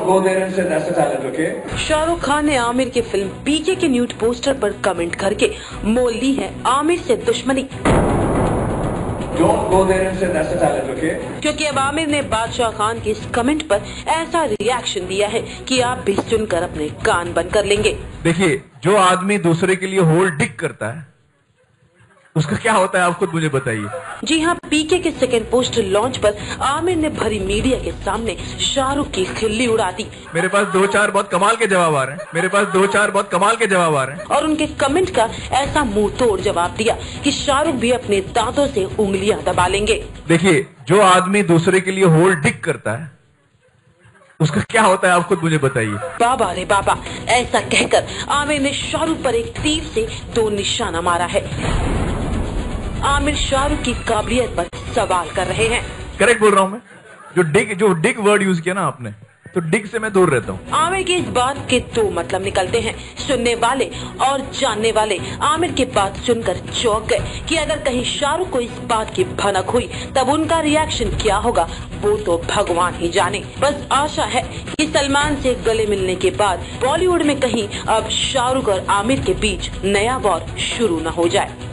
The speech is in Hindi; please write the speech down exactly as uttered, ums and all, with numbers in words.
go there and say that's a talent, okay? Shahrukh Khan ने आमिर की फिल्म पीके के न्यूड पोस्टर पर कमेंट करके मोल ली है आमिर से दुश्मनी। Don't go there and say that's a talent, okay? क्योंकि अब आमिर ने बादशाह खान के इस कमेंट पर ऐसा रिएक्शन दिया है कि आप भी सुनकर अपने कान बंद कर लेंगे। देखिए, जो आदमी दूसरे के लिए होल डिग करता है उसका क्या होता है, आप खुद मुझे बताइए। जी हाँ, पीके के सेकंड पोस्टर लॉन्च पर आमिर ने भरी मीडिया के सामने शाहरुख की खिल्ली उड़ा दी। मेरे पास दो चार बहुत कमाल के जवाब आ रहे हैं मेरे पास दो चार बहुत कमाल के जवाब आ रहे हैं और उनके कमेंट का ऐसा मुंह तोड़ जवाब दिया कि शाहरुख भी अपने दांतों से उंगलियां दबा लेंगे। देखिए, जो आदमी दूसरे के लिए होल डिग करता है उसका क्या होता है, आप खुद मुझे बताइए। बाबा रे बाबा, ऐसा कहकर आमिर ने शाहरुख पर एक तीर से दो निशाना मारा है। आमिर शाहरुख की काबिलियत पर सवाल कर रहे हैं। करेक्ट बोल रहा हूँ मैं? जो डिग जो डिग वर्ड यूज किया ना आपने, तो डिग से मैं दूर रहता हूँ। आमिर की इस बात के दो मतलब निकलते हैं। सुनने वाले और जानने वाले आमिर की बात सुनकर चौंक गए कि अगर कहीं शाहरुख को इस बात की भनक हुई तब उनका रिएक्शन क्या होगा वो तो भगवान ही जाने। बस आशा है कि सलमान से गले मिलने के बाद बॉलीवुड में कहीं अब शाहरुख और आमिर के बीच नया वॉर शुरू न हो जाए।